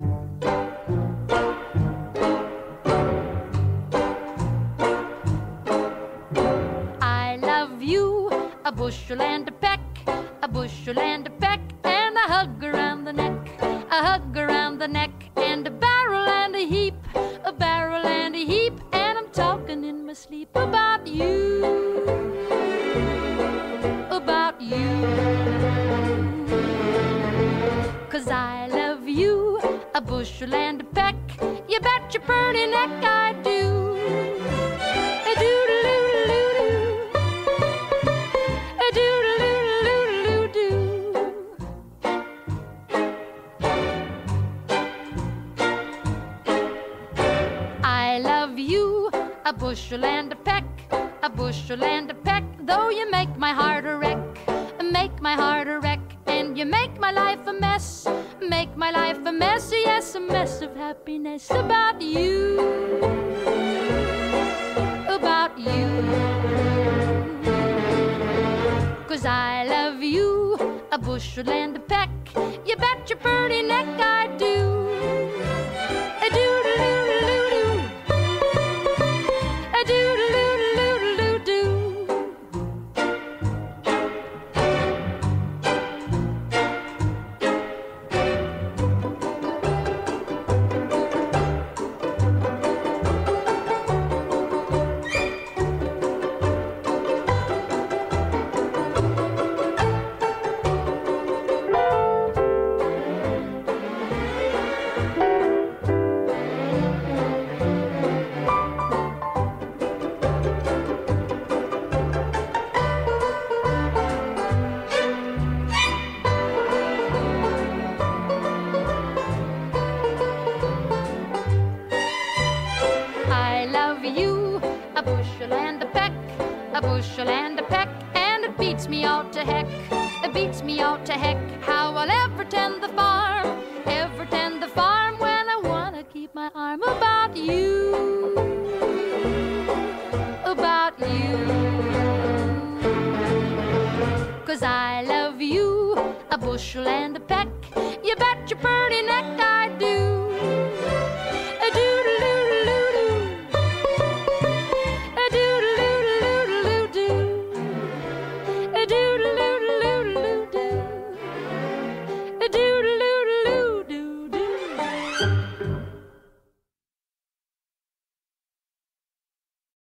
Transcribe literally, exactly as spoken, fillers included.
I love you, a bushel and a peck, a bushel and a peck, and a hug around the neck, a hug around the neck, and a barrel and a heap, a barrel and a heap, and I'm talking in my sleep about you, about you. 'Cause I love you, a bushel and a peck, you bet your pretty neck I do. A doodle-oo-doo-doo, a doodle-oo-doo-doo-doo. I love you, a bushel and a peck, a bushel and a peck, though you make my heart a wreck, make my heart a wreck, and you make my life a mess, make my life a mess, yes, a mess of happiness about you, about you. 'Cause I love you, a bushel and a peck, you bet your pretty neck I do. A doodle-oo-doo-doo, a doodle-oo-doo-doo-doo. I love you, a bushel and a peck, a bushel and a peck, and it beats me all to heck, it beats me all to heck, how I'll ever tend the farm, ever tend the farm when I wanna keep my arm about you, about you. 'Cause I love you, a bushel and a peck, you bet your pretty neck I do.